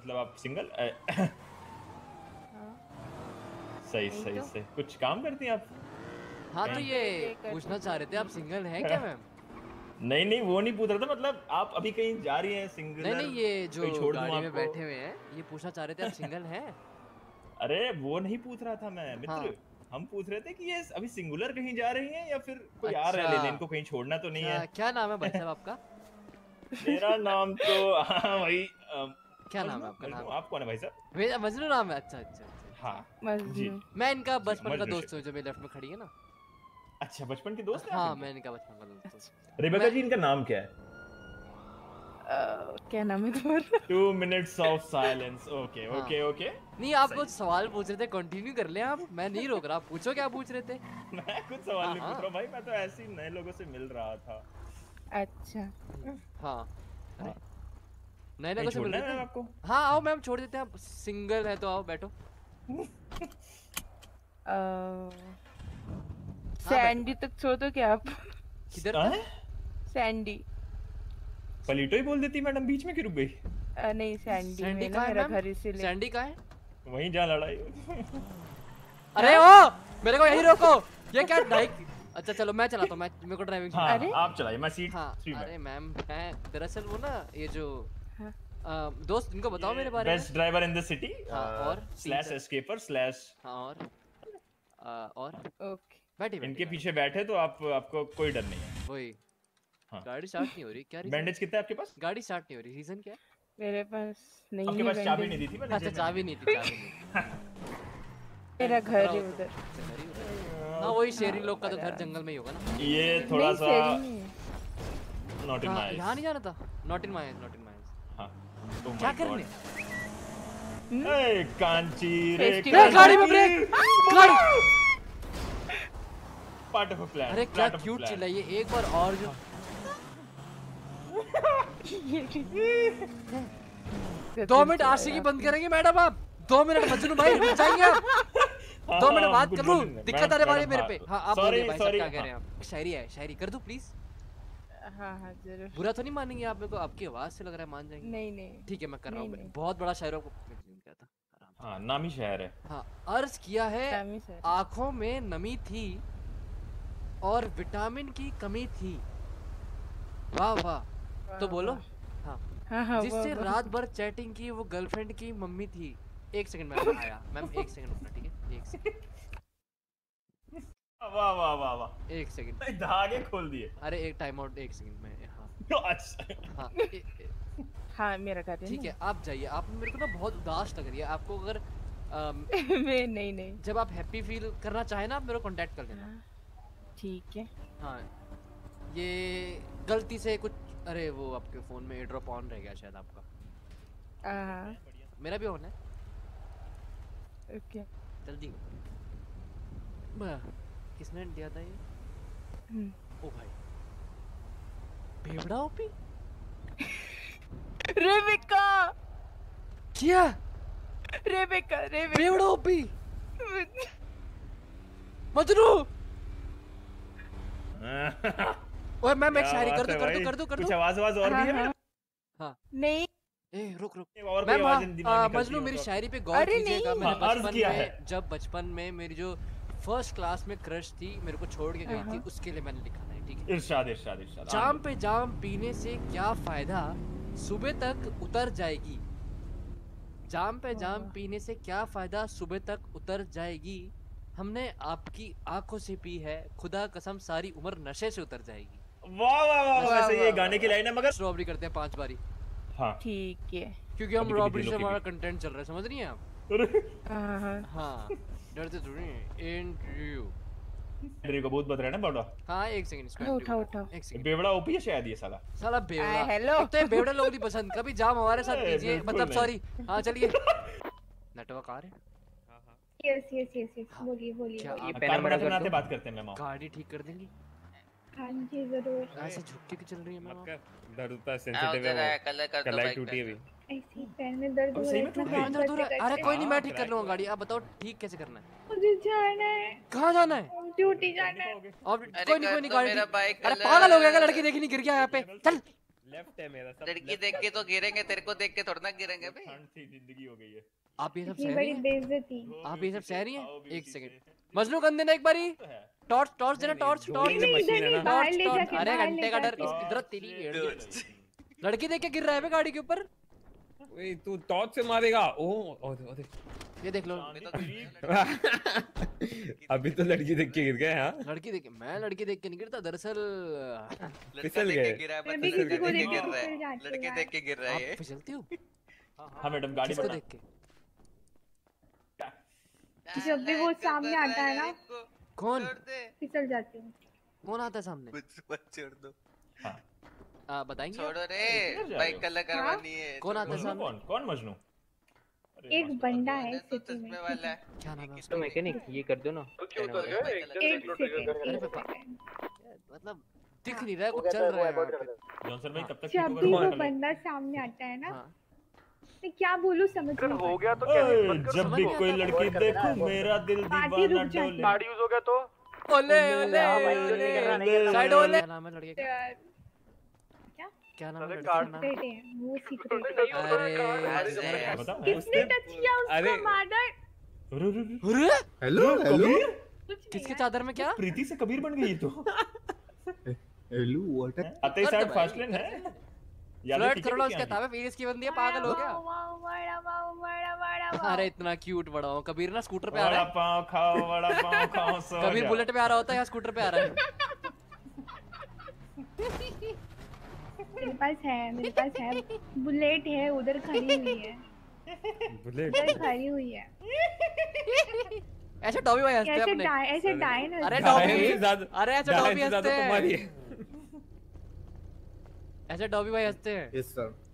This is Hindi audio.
मतलब आप सिंगल? हाँ सही नहीं सही तो सही। कुछ काम करती हैं आप? हाँ तो बस कहीं? ये करती पूछना थी चाह रहे थे आप अभी। सिंगल हैं क्या मैम? नहीं नहीं, वो नहीं पूछ रहा था। मतलब आप अभी कहीं जा रही हैं नहीं सिंगुलर? नहीं, ये जो कहीं छोड़ दूं गाड़ी में आपको? बैठे हुए हैं ये पूछना चाह रहे थे आप सिंगल हैं? अरे वो नहीं पूछ रहा था मैं हाँ। मित्र। हम पूछ रहे थे कि ये अभी सिंगुलर कहीं जा रही हैं या फिर कोई आ रहा है अच्छा लेने, इनको कहीं छोड़ना तो नहीं अच्छा, क्या नाम है भाई है? साहब आपका? मेरा नाम तो हाँ वही क्या नाम है मजनू। आपका मजनू, नाम? आप कौन है भाई साहब? मेरा मजनू नाम है। अच्छा अच्छा अच्छा हाँ अच्छा। जी मजनू। मैं इनका जी, बचपन का मजनू दोस्त हूँ शेख। जो मेरे लेफ्ट में खड़ी है ना। अच्छा, बचपन के दोस्त हैं आप हाँ इनके? मैं इनका बचपन का दोस्त हूँ। अच्छा रेबेका मैं जी, इनका नाम क्या है? क्या नाम है तुम्हारा? 2 minutes ऑफ साइलेंस। ओके हाँ ओके ओके। नहीं, आप सही कुछ सवाल पूछ रहे थे, कंटिन्यू कर ले आप, मैं नहीं रोक रहा, आप पूछो क्या पूछ रहे थे। मैं कुछ सवाल हाँ नहीं पूछ हाँ। रहा हूँ भाई, मैं तो ऐसे ही नए लोगों से मिल रहा था। अच्छा हाँ। अरे हाँ। नए कहीं लोगों से मिल छोड़ना रहे है थे? मैम आपको? हाँ आओ मैम, छोड़ देते हैं, आप सिंगल है तो आओ बैठो। हाँ बैठो सैंडी बैठो। तक छोड़ दो क्या आप? किधर तक? हैं? सैंडी। पलीटो ही बोल देती मैडम, बीच में क्यों रुक गई? नहीं सैंडी सैंडी में ना कहाँ है मेरा मैम? घर इसीलिए। सैंडी कहाँ है? वहीं जहाँ लड़ाई हुई। अरे ओ मेरे को यही रोको, ये क्या बाइक। अच्छा चलो मैं चलाता हूँ, मैं मेरे को ड्राइविंग हाँ अरे आप चलाइए, मैं सीट हाँ 3 में। अरे मैम मैं दरअसल वो ना ये जो हाँ। दोस्त इनको बताओ मेरे बारे में। Best driver in the city हाँ और स्लैश एस्केपर स्लैश। हाँ और ओके बैठी बैठी इनके बैठी। पीछे बैठे तो आपको कोई डर नहीं है। वही हाँ। गाड़ी स्टार्ट नहीं हो रही, क्या रीजन? बैंडेज कितना है आपके पास? गाड़ी स्टार्ट नहीं हो रही, रीजन क्या है? मेरे पास नहीं आपके है पास चाबी बैंडेज। नहीं दी थी मैंने अच्छा जेब में? चाबी नहीं थी, चाबी नहीं। मेरा घर खतरा है हो तो। उधर। अच्छा, घर ही उधर। हाँ वही शेरी लोग का तो घर जंगल में ही होगा ना। ये थोड़ा नहीं सा शेरी में है। नॉट इन माय यहाँ नहीं जाना था। Not in my, not in my. हाँ। Oh क्या my करने? God. ए कांची रे फेस्टिवल गाड़ी में ब्रेक। गाड़ी। Part of a plan. अरे क्या क्यूट चिल्लाई है, एक बार और जो 2 मिनट आशिकी बंद करेंगे मैडम आप? 2 मिनट मजनू भाई रुक जाएंगे आप? 2 मिनट बात कर लूं, दिक्कत आने वाली है मेरे पे। हाँ आप बोलिए भाई साहब, क्या कह रहे हैं आप? शायरी है, शायरी कर दूं प्लीज? हाँ हाँ जरूर। बुरा तो नहीं मानेंगे आप? मेरे को आपकी आवाज से लग रहा है मान जाएंगे। नहीं नहीं ठीक है मैं कर रहा नहीं, हूँ, नहीं। बहुत बड़ा शायरों को क्या था। हाँ नामी शहर है। हाँ अर्ज किया है, टाइम ही सर। आंखों में नमी थी और विटामिन की कमी थी। वाह वाह, तो बोलो। हाँ हाँ हाँ जिससे रात भर चैटिंग की वो गर्लफ्रेंड की मम्मी थी। एक सेकंड मैम आया, मैम एक सेकंड रुकना, ठीक है एक सेकंड। वाह वाह वाह वाह, एक सेकंड। धागे खोल दिए। अरे एक टाइम आउट, एक सेकंड में। हाँ अच्छा हाँ हाँ मेरा घर है ठीक है ना। आप जाइए। आप मेरे को ना बहुत उदास लग रही है आपको, अगर मैं नहीं जब आप हैप्पी फील करना चाहे ना आप मेरे को कांटेक्ट कर लेना। ठीक है। हाँ ये गलती से कुछ, अरे वो आपके फोन में एयर ड्रॉप ऑन रह गया शायद आपका। हाँ मेरा भी ऑन है। ओके। जल्दी किसने दिया था ये? ओ भाई बेवड़ा ओपी रेबेका। क्या? रेबेका बेवड़ा ओपी मजनू। ओए मैम एक शायरी कर दो कुछ आवाज और भी है? हाँ नहीं ए रुक और मैम। कोई आवाज दिमाग निकलती मजनू हो मेरी तो? शायरी पे गौर अरे कीजिएगा। नहीं। मैंने अर्ज बचपन किया में है। जब बचपन में मेरी जो फर्स्ट क्लास में क्रश थी, मेरे को छोड़ के गई थी, उसके लिए मैंने लिखा था, ठीक है? इरशाद इरशाद इरशाद। जाम पे जाम पीने से क्या फायदा, सुबह तक उतर जाएगी। जाम पे जाम पीने से क्या फायदा, सुबह तक उतर जाएगी। हमने आपकी आंखों से पी है, खुदा कसम सारी उम्र नशे से उतर जाएगी। वाह वाह वाह, वाह, वैसे ये वाह, गाने की लाइन है मगर। रॉबरी करते हैं 5 बारी, हाँ ठीक है। क्योंकि हम कभी-कभी रॉबरी से दिलों के हमारा भी। कंटेंट चल रहा है, समझ रही हैं आप? हाँ हाँ हाँ डरते थोड़ी हैं। इंटरव्यू। तेरे को बहुत बता रहा है ना बड़ा। हाँ एक सेकंड इसको उठाओ, interview उठाओ। करते हैं। एक सेकंड। बेवड़ा ओपी है शायद ये साला। साला बेवड़ा। हेलो। एक तो ये बेवड़ा लोग नहीं पसंद, कभी जाम हमारे साथ कीजिए, बिल्कुल मतलब नहीं। सॉरी। हाँ चलिए नेटवर्क आ रहे हैं। यस यस यस यस, हाँ। बोलिए बोलिए क्या बोलिए। आप कार बनाते बनाते बात करते हैं मैम। गाड़ी ठीक कर देंगी? हाँ जी जरूर। ऐसे झुक के चल रही है मैम? दर्द होता है, सेंसिटिव है वो। कलर कर दो कलाई बाइक टूटी है अभी। ऐसी पैर में दर्द अब हो सही रहा है, में इतना टूट काम गई? दर्द हो रहा है? करते अरे करते। कोई नहीं, मैं हाँ, ठीक कर लूंगा गाड़ी। आप बताओ ठीक कैसे करना है? मुझे जाना है, कहाँ जाना है? ड्यूटी जाना है। और अरे कोई नहीं कर कोई नहीं दो गाड़ी मेरा ठीक। बाइक अरे कलर। पागल हो गया क्या? लड़की देखी नहीं, गिर गया यहाँ पे। चल लेफ्ट है मेरा सब। लड़की देख के तो गिरेंगे, तेरे को देख के थोड़ा ना गिरेंगे बे। ठंड सी जिंदगी हो गई है। आप ये सब इतनी सह बड़ी रही हैं? बेइज्जती। आप ये सब सह रही हैं? खाओ भी एक उसी सेकंड। से। मजनू कंधे ने एक बारी तो है। टॉर्च टॉर्च देना, टॉर्च टॉर्च नहीं नहीं इधर नहीं, बाहर ले टॉर्च जाके अरे बाहर घंटे ले का डर जाके। इधर तेरी लड़की देख के गिर रहा है बे गाड़ी के ऊपर। ओए तू टॉर्च से मारेगा। ओ अरे ये देख लो, चांदी तेरी। अभी तो लड़की देख के गिर गए। हाँ लड़की देख के, मैं लड़की देख के नहीं गिरता दरअसल। फिसल लड़का देख गए। के गिरा है, मैं पता भी लड़का किसी को देख के देख के गिर रहा फिसल है, जाती हूँ लड़के यार। देख के गिर रहा है आप ये। फिसलती हो हाँ मैडम गाड़ी किसको बढ़ा। देख के? जब भी वो सामने आता है ना कौन छोड़ दे, फिसल जाती हूँ। कौन आता है सामने? कुछ मत छोड़ दो, बताएंगे? छोड़ो रे, किधर जा बाइक रहे कलर करवानी है। कौन आता है मजनू सामने? कौन कौन मजनू? अरे एक मस्त बंदा बंदा है तो सिटी में। चश्मे वाला है। क्या नाम है तो उसका? मैकेनिक ये कर दो ना। एक सेकंड मतलब दिख नहीं रहा है, कुछ चल रहा है यहाँ पे। जॉनसन भाई कब तक ठीक जब होगा? भी वो कौन है? बंदा सामने आता है ना, हाँ। मैं क्या बोलूं समझ नहीं हो आता। गया तो ओए, जब समझ भी नहीं कोई आता। लड़की देखूं मेरा दिल पार्टी दीवाना रुक जाती डोले। गाड़ी यूज हो गया तो ओले ओले ओले। साइड ओले। क्या नाम है लड़के का? यार, क्या नाम है अरे लड़के का नाम? सीक्रेट है वो सीक्रेट है। नहीं यूज अरे कर बता किसने टच किया अरे। उसको मादर? अरे हेलो कबीर कुछ नहीं किसके यार। चादर में क्या? प्रीति से कबीर बन गई तो। हेलो व्हाट आते ही कर साइड दो फास्ट भाई। लेन है। यादें फ्लर्ट पीछे करो ना पीछे उसके आनी। तावे पीरियस की बंदी है, पागल हो गया? वाओ, बड़ा वाओ, बड़ा बड़ा वाओ। अरे इतना क्यूट बड़ा हो कबीर ना स्कूटर पे आ वड़ा रहा है। पाव खाओ, वड़ा पाव खाओ, सो कबीर जाओ। बुलेट पे आ रहा होता है, यहाँ स्कूटर पे आ रहा है। मेरे पास है बुलेट है, उधर खड़ी हुई है, बुलेट उधर खड़ी हुई है। ऐसे डॉबी भाई हंसते हैं ऐसे अपने। ऐसे डायन अरे हंसते डॉबी हैं। से ज्यादा अरे ऐसे डॉबी हंसते तुम्हारी हैं। है। ऐसे डॉबी भाई हंसते हैं। Yes sir.